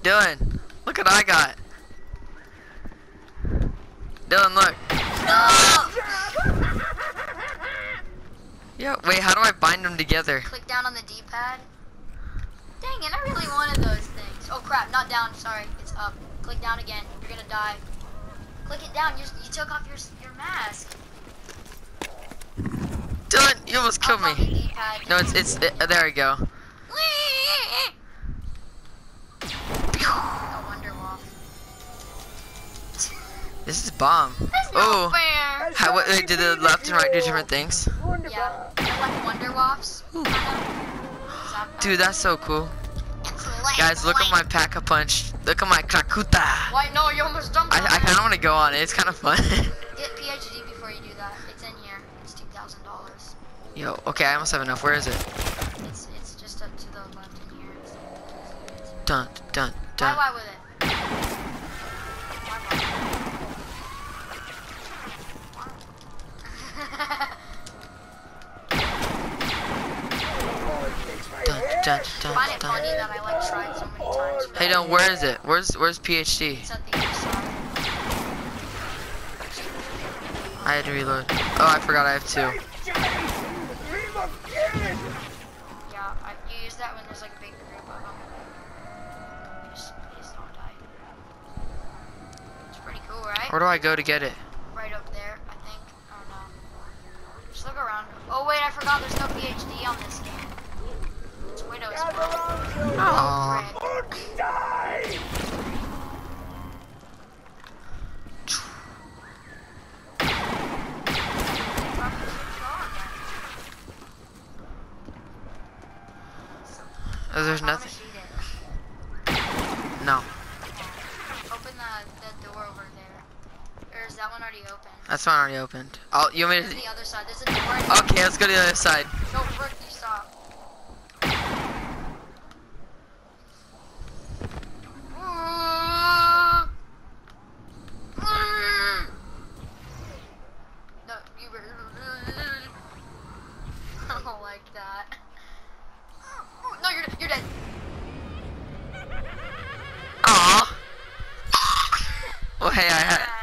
Dylan, look what I got. Dylan, look. Yo, wait, how do I bind them together? Click down on the D-pad. Dang it, I really wanted those things. Oh crap, not down, sorry, it's up. Click down again, you're gonna die. Click it down, you took off your mask. Dylan, you almost killed me. No, there we go. No wonder, Wolf. This is bomb. That's Oh, not fair. wait, did the left and right do different things? Yeah, they're like Wonder Woffs. Dude, that's so cool. Guys, look at my pack-a-punch. Look at my Krakuta. Why, no, you almost jumped on I kind of want to go on it. It's kind of fun. Get PhD before you do that. It's in here. It's $2,000. Yo, okay, I almost have enough. Where is it? It's just up to the left in here. Dun, dun, dun. Why with it? Dun, I find it funny that I like tried so many times. Hey, Dylan, where is it? Where's PhD? It's at the other side. I had to reload. Oh, I forgot I have 2. Yeah, you use that when there's like a big group of them. You just don't die. It's pretty cool, right? Where do I go to get it? Right up there, I think. I don't know. Just look around. Oh wait, I forgot there's no PhD on this game. It's Widow's Fault. Aww. Oh, there's nothing. No. Open the door over there. Or is that one already open? That's one already opened. You want me There's to... the other side. There's a door. Okay, let's go to the other side. No, Rick, you stop. No, you were... I don't like that. No, you're dead. Aw. Well, hey,